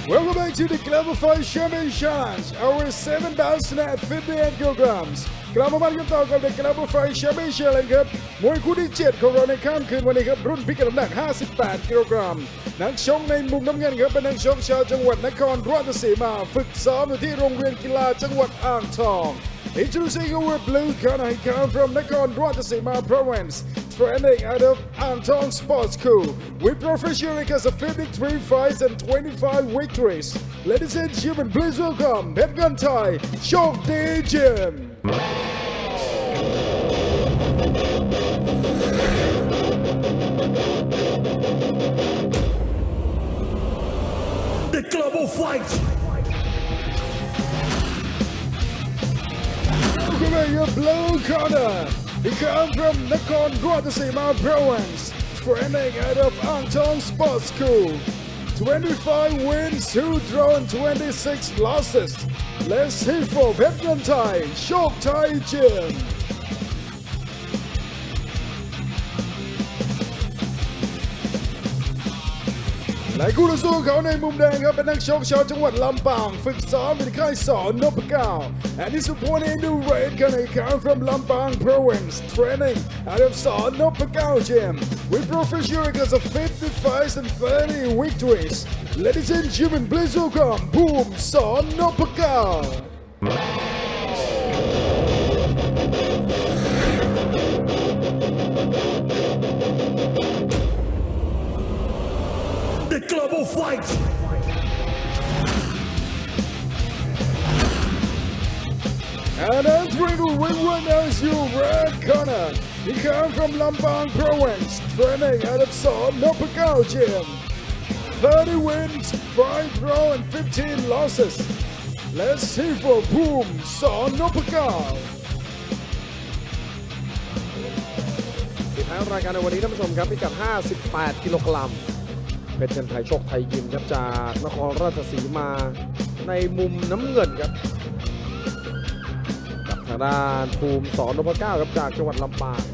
Welcome back to the Global Fight Champion Challenge. Our 7 bouts at 58 kilograms. กลับมาบันกันต่อกับ The Global Fight Champion Challenge ครับมวยคู่ที่ 7 ของเราในค่ำคืนวันนี้ครับรุ่นพิกัดน้ำหนัก 58 กิโลกรัมนักชกในมุมน้ำเงินครับเป็นนักชกชาวจังหวัดนครราชสีมาฝึกซ้อมอยู่ที่โรงเรียนกีฬาจังหวัดอ่างทอง Introducing our blue corner, he comes from Nakhon Ratchasima province, training out of Antong Sports School with professional records of 53 fights and 25 victories. Ladies and gentlemen, please welcome Phet Ngan Thai, Chokdee Jim. The Global Fight. Your blue corner, he comes from Nakhon Ratchasima province, training out of Antong Sports School. 25 wins, 2 draws, and 26 losses. Let's hear for Phet Ngan Thai, Chokdee Jim. และคู่ต่อสู้เขาในมุมแดงครับเป็นนักชกชาวจังหวัดลำปางฝึกซ้อมอยู่ที่ค่ายสอนนพเก้า and he's supporting the red corner come from Lampang province training out of สอนนพเก้า gym with professional records of 50 fights and 30 victories. Ladies and gentlemen, please welcome ภูมิ สอนนพเก้า The Global Fight. And entering the ring right now is your red corner. He comes from Lampang province, training out of Sort Nopakau gym. 30 wins, 5 draws, and 15 losses. Let's see for Boom Sort Nopakau. ปิดท้ายรายการในวันนี้ท่านผู้ชมครับพิกัด 58 กิโลกรัมเพชรเงินไทยโชคไทยยิมครับจากนครราชสีมาในมุมน้ำเงินครับกับทางด้านภูมิ สอนนพเก้าครับจากจังหวัดลำปาง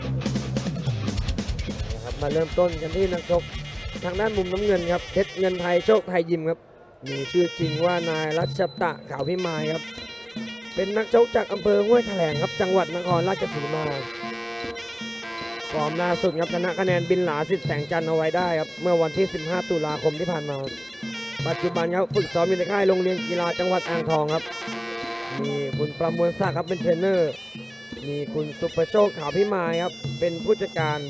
นะครับมาเริ่มต้นกันที่นักชกทางด้านมุมน้ำเงินครับเพชรเงินไทยโชคไทยยิมครับมีชื่อจริงว่านายรัชตะขาวพิมายครับเป็นนักชกจากอำเภอห้วยแถลงครับจังหวัดนครราชสีมาฟอร์มล่าสุดครับชนะคะแนนบินหลาสิทธิ์แสงจันทร์เอาไว้ได้ครับเมื่อวันที่ 15 ตุลาคมที่ผ่านมาปัจจุบันครับฝึกซ้อมอยู่ในค่ายโรงเรียนกีฬาจังหวัดอ่างทองครับมีคุณประมวลศักดิ์ครับเป็นเทรนเนอร์มีคุณสุประโชคขาวพิมายครับเป็นผู้จัดการ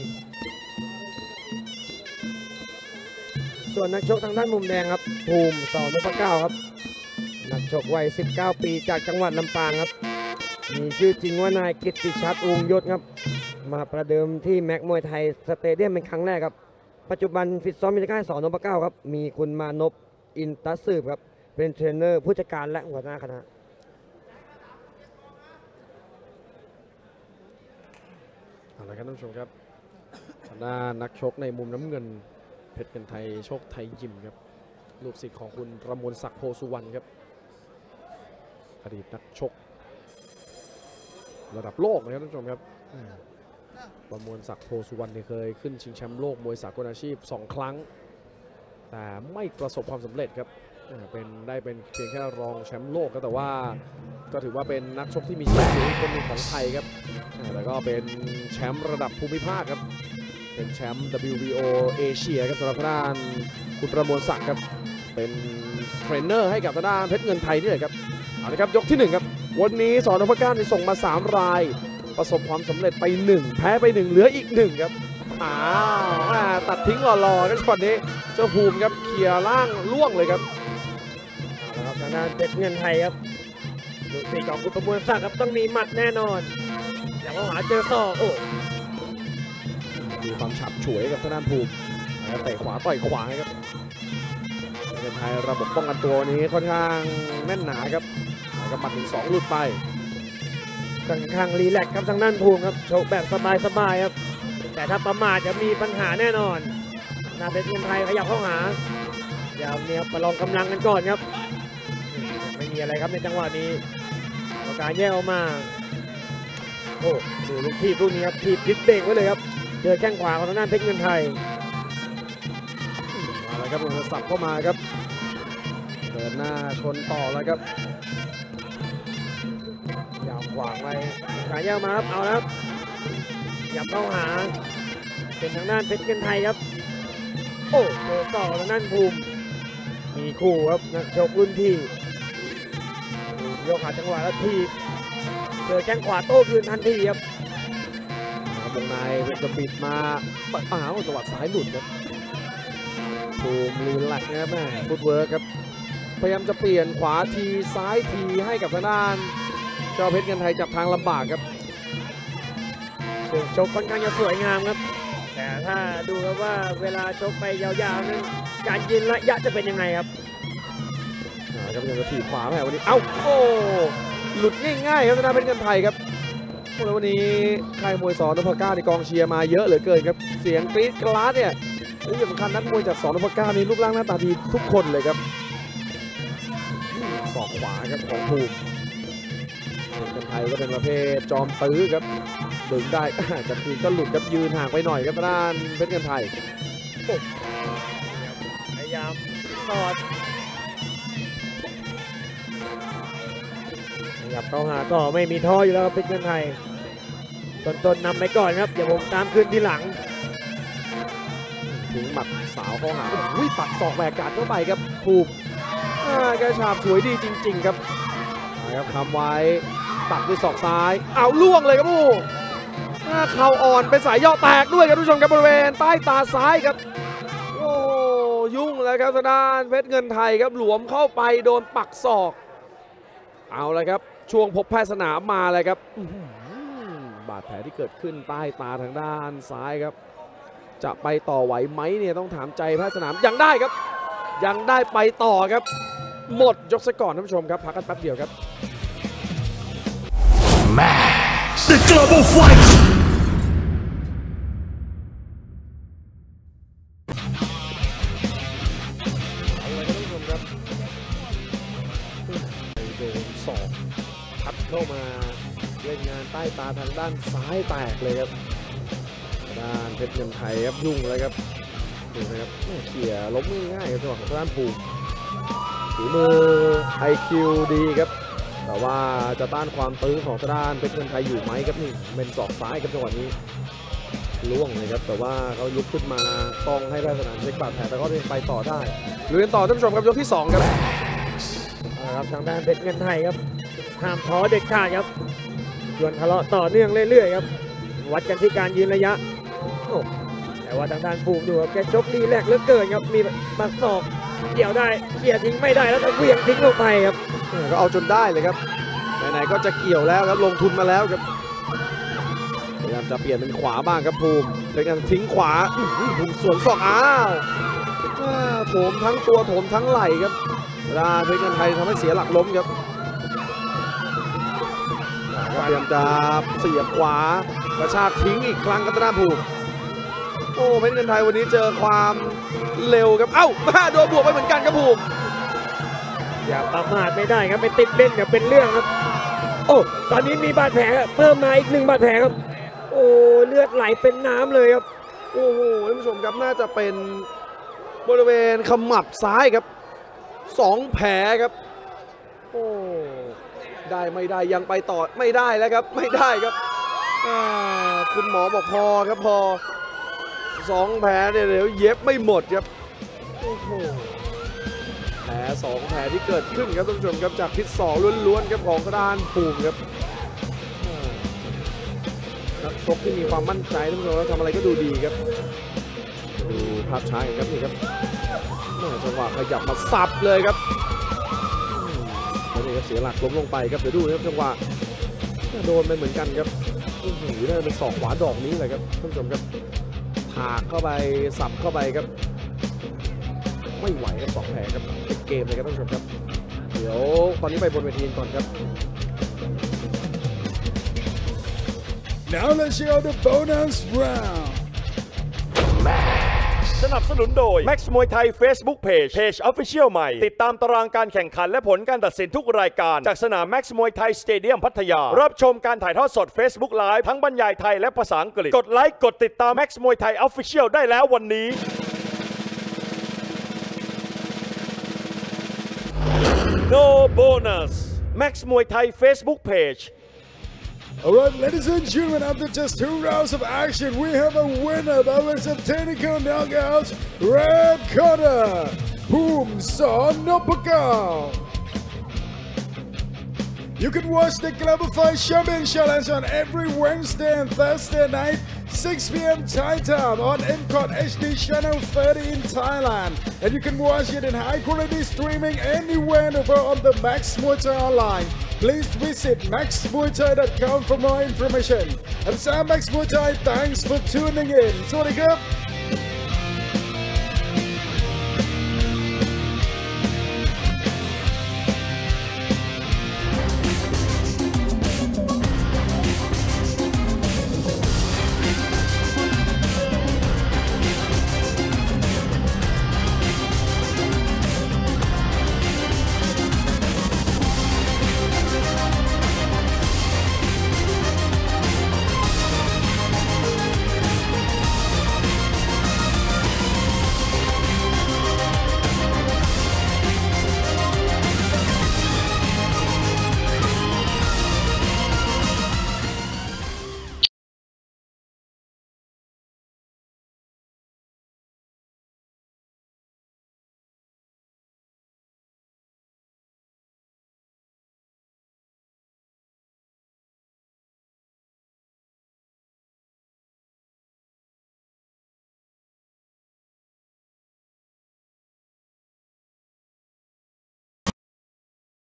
ส่วนนักชกทางด้านมุมแดงครับภูมิ สอนนพเก้าครับนักชกวัย 19 ปีจากจังหวัดลำปางครับมีชื่อจริงว่านายกิตติชัดวงยศครับมาประเดิมที่แม็กมวยไทยสเตเดียมเป็นครั้งแรกครับปัจจุบันฟิตซ้อมอยู่ในค่ายสอนนพเก้าครับมีคุณมานพอินตัสสืบครับเป็นเทรนเนอร์ผู้จัดการและหัวหน้าคณะเอาละครับท่านผู้ชมครับทางด้านนักชกในมุมน้ำเงินเพชรเงินไทยโชคไทยยิมครับลูกศิษย์ของคุณประมวลศักดิ์โพสุวรรณครับอดีตนักชกระดับโลกนะครับท่านผู้ชมครับประมวลศักดิ์โพสุวรรณเคยขึ้นชิงแชมป์โลกมวยสากลอาชีพ2 ครั้งแต่ไม่ประสบความสำเร็จครับได้เป็นเพียงแค่รองแชมป์โลกแต่ว่าก็ถือว่าเป็นนักชกที่มีชื่อเสียงคนหนึ่งของไทยครับแล้วก็เป็นแชมป์ระดับภูมิภาคครับเป็นแชมป์ WBO เอเชียครับสำหรับด้านคุณประมวลศักดิ์ครับเป็นเทรนเนอร์ให้กับด้านเพชรเงินไทยนี่เลยครับเอาละครับยกที่1ครับวันนี้สอนนพเก้าส่งมา3 รายประสบความสำเร็จไป1แพ้ไป1เหลืออีก1ครับตัดทิ้งหล่อๆกันช็อตนี้เจ้าภูมิครับเคลียร์ล่างล่วงเลยครับนะครับทางด้านเพชรเงินไทยครับลูกศิษย์ของคุณประมวลศักดิ์ครับต้องมีหมัดแน่นอนอย่างว่าหาเจอศอกโอ้มีความฉับฉวยกับทางด้านภูมิเตะขวาต่อยขวาครับเงินไทยระบบป้องกันตัวนี้ค่อนข้างแน่นหนาครับกับหมัด1-2หลุดไปค่อนข้างรีแลกซ์ครับทางด้านภูมิครับโชว์แบบสบายๆครับแต่ถ้าประมาทจะมีปัญหาแน่นอนนาเพชรเงินไทยขยับเข้าหาเดี๋ยวเนี่ยประลองกำลังกันก่อนครับไม่มีอะไรครับในจังหวะนี้การแยกออกมาโอ้ดูลูกทีบลูกนี้ครับทีบดิสเบรกไว้เลยครับเจอแข้งขวาของทางด้านเพชรเงินไทยมาแล้วครับลงสับเข้ามาครับดินหน้าชนต่อแล้วครับยาวขวางไปขายาวมาครับเอาแล้วครับยับเข้าหาเป็นทางด้านเพชรเงินไทยครับโอ้โหต่อทางด้านภูมิมีคู่ครับนักชกรุ่นพี่ยกขาจังหวะแล้วทีเจอแข้งขวาโต้คืนทันทีครับวงในจะปิดมาปัดหาวจังหวะซ้ายหลุดครับภูมิลีนแหลกนะครับแม่ฟุตเวิร์กครับพยายามจะเปลี่ยนขวาทีซ้ายทีให้กับทางด้านเจ้าเพชรเงินไทยจับทางลำบากครับเสียงชกค่อนข้างจะสวยงามครับแต่ถ้าดูครับว่าเวลาชกไปยาวๆนั้นการยืนระยะจะเป็นยังไงครับครับยังจะถีบขวาแม่วันนี้เอ้าโอ้หลุดง่ายๆครับทางด้านเพชรเงินไทยครับแล้ววันนี้ค่ายมวยสนพเก้าในกองเชียร์มาเยอะเหลือเกินครับเสียงกรี๊ดกราดเนี่ยที่สำคัญนักมวยจากสนพเก้านี่รูปร่างหน้าตาดีทุกคนเลยครับศอกขวาครับของภูมิคนไทยก็เป็นประเภทจอมตื้อครับดึงได้จะคืนก็หลุดครับยืนห่างไปหน่อยครับทางด้านเพชรเงินไทยพยายามตอดขยับเข้าหาต่อไม่มีท้ออยู่แล้วครับเพชรเงินไทยต้นนำไปก่อนครับเดี๋ยวผมตามคืนทีหลังถึงหมัดสาวเข้าหาปักศอกแหวกการเข้าไปครับภูมิกระฉาบสวยดีจริงๆครับนะครับทำไว้ตัดด้วยศอกซ้ายเอาล่วงเลยครับผู้เข่าอ่อนเป็นสายย่อแตกด้วยครับทุกผู้ชมครับบริเวณใต้ตาซ้ายครับโอ้ยุ่งเลยครับทางด้านเพชรเงินไทยครับหลวมเข้าไปโดนปักศอกเอาเลยครับช่วงพบแพทย์สนามมาเลยครับบาดแผลที่เกิดขึ้นใต้ตาทางด้านซ้ายครับจะไปต่อไหวไหมเนี่ยต้องถามใจแพทย์สนามยังได้ครับยังได้ไปต่อครับหมดยกซะก่อนท่านผู้ชมครับพักกันแป๊บเดียวครับ Max The Global Fight เอาเลยท่านผู้ชมครับโดนศอกพัดเข้ามาเล่นงานใต้ตาทางด้านซ้ายแตกเลยครับด้านเพชรเงินไทยครับยุ่งเลยครับดูนะครับเขี่ยล้มง่ายๆครับจังหวะของด้านภูมิฝีมือ IQ ดีครับแต่ว่าจะต้านความตื้อของด้านเพชรเงินไทยอยู่ไหมครับนี่เป็นศอกซ้ายครับจังหวะนี้ล่วงเลยครับแต่ว่าเขาลุกขึ้นมาต้องให้แพทย์สนามเช็คบาดแผลแต่ก็ยังไปต่อได้ลุยกันต่อท่านผู้ชมครับยกที่2ครับครับทางด้านเพชรเงินไทยครับห้ามท้อเด็ดขาดครับชวนทะเลาะต่อเนื่องเรื่อยๆครับวัดกันที่การยืนระยะแต่ว่าทางด้านภูมิดูครับแกชกดีแรกเหลือเกินครับมีปักศอกเกี่ยวได้เกี่ยวทิ้งไม่ได้แล้วก็เหวี่ยงทิ้งลงไปครับก็เอาจนได้เลยครับไหนๆก็จะเกี่ยวแล้วครับลงทุนมาแล้วครับพยายามจะเปลี่ยนเป็นขวาบ้างครับภูมิเลยกันทิ้งขวาภูมิสวนศอกอ้าวโถมทั้งตัวโถมทั้งไหล่ครับเวลาเพชรเงินไทยทำให้เสียหลักล้มครับพยายามจะเสียบขวากระชากทิ้งอีกครั้งครับทางด้านภูมิโอ้เพชรเงินไทยวันนี้เจอความเร็วครับเอ้าโดนบวกไปเหมือนกันครับภูมิอย่าประมาทไม่ได้ครับไปติดเล่นเนี่ยเป็นเรื่องครับโอ้ตอนนี้มีบาดแผลเพิ่มมาอีก1บาดแผลครับโอ้เลือดไหลเป็นน้ำเลยครับโอ้โหท่านผู้ชมครับน่าจะเป็นบริเวณขมับซ้ายครับ2แผลครับโอ้ได้ไม่ได้ยังไปต่อไม่ได้แล้วครับไม่ได้ครับคุณหมอบอกพอครับพอ2แผลเดี๋ยวเย็บไม่หมดครับโอ้โหแผล2แผลที่เกิดขึ้นครับท่านผู้ชมครับจากพิษศอกล้วนๆครับของด้านภูมิครับนักชกที่มีความมั่นใจท่านผู้ชมแล้วทำอะไรก็ดูดีครับดูภาพช้าครับนี่ครับจังหวะขยับมาสับเลยครับแล้วนี่ก็เสียหลักล้มลงไปครับเดี๋ยวดูครับจังหวะโดนไปเหมือนกันครับโอ้โหน่าจะเป็นศอกขวาดอกนี้เลยครับท่านผู้ชมครับถากเข้าไปสับเข้าไปครับไม่ไหวครับ2แผลครับเป็นเกมเลยครับท่านผู้ชมครับเดี๋ยวตอนนี้ไปบนเวทีก่อนครับ Now let's check out the bonus round สนับสนุนโดย Max มวยไทย Facebook Page Official ใหม่ติดตามตารางการแข่งขันและผลการตัดสินทุกรายการจากสนาม Max มวยไทยสเตเดียมพัทยารับชมการถ่ายทอดสด Facebook Live ทั้งบรรยายไทยและภาษาอังกฤษกดไลค์กดติดตาม Max มวยไทย Official ได้แล้ววันนี้ No bonus Max Muay Thai Facebook page Alright, ladies and gentlemen, after just 2 rounds of action, we have a winner by way of technical knockouts. Red corner, Boomson Nopakal. You can watch the Global Fight Champion Challenge on every Wednesday and Thursday night, 6 p.m. Thai time on MCOT HD Channel 30 in Thailand. And you can watch it in high quality streaming anywhere in the world on the Max Muay Thai online. Please visit maxmuaythai.com for more information. And Sam Max Muay Thai, thanks for tuning in. สวัสดีครับ